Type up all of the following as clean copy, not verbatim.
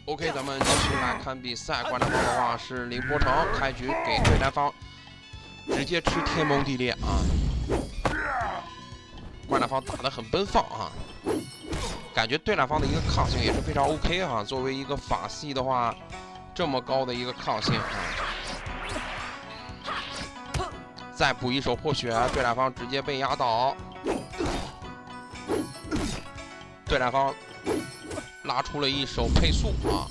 OK， 咱们继续来看比赛。观察方的话是凌波城，开局给对战方直接吃天崩地裂啊！观察方打得很奔放啊，感觉对战方的一个抗性也是非常 OK 哈。作为一个法系的话，这么高的一个抗性啊！再补一手破血，对战方直接被压倒。对战方拉出了一手配速啊！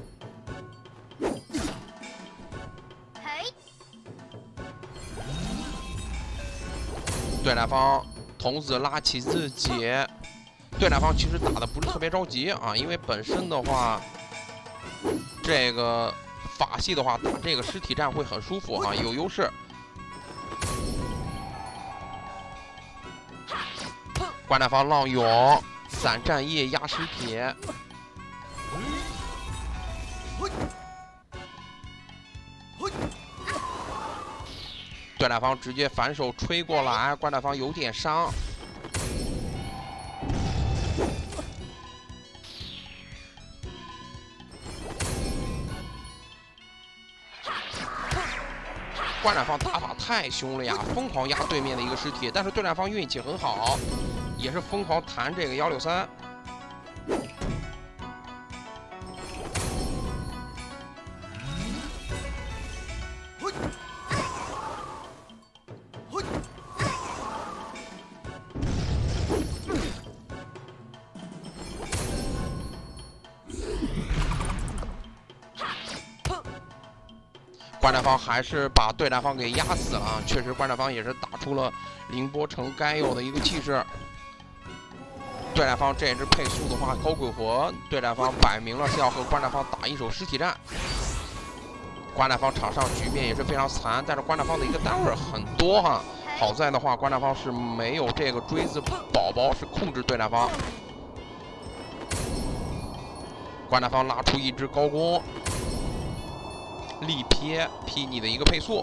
对战方童子拉起自己，对战方其实打的不是特别着急啊，因为本身的话，这个法系的话打这个尸体战会很舒服啊，有优势。观战方浪涌散战夜压尸体。对战方直接反手吹过来，观战方有点伤。观战方打法太凶了呀，疯狂压对面的一个尸体，但是对战方运气很好，也是疯狂弹这个163。观战方还是把对战方给压死了啊！确实，观战方也是打出了凌波城该有的一个气势。对战方这支配速的话，高鬼魂，对战方摆明了是要和观战方打一手尸体战。观战方场上局面也是非常残，但是观战方的一个单位很多哈。好在的话，观战方是没有这个锥子宝宝是控制对战方。观战方拉出一只高弓。力撇劈你的一个配速，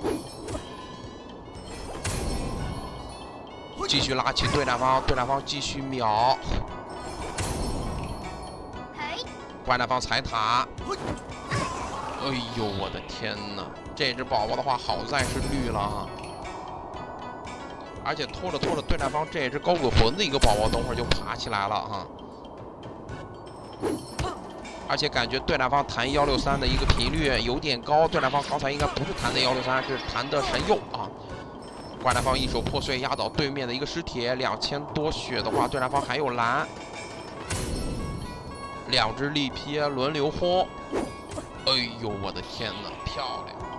继续拉起对战方，对战方继续秒，观战方踩塔，哎呦我的天哪！这只宝宝的话好在是绿了啊，而且拖着拖着对战方这只高鬼魂的一个宝宝，等会儿就爬起来了啊。而且感觉对战方弹163的一个频率有点高，对战方刚才应该不是弹的163，是弹的神佑啊。观战方一手破碎压倒对面的一个尸体，2000多血的话，对战方还有蓝，两只力劈轮流轰，哎呦我的天哪，漂亮！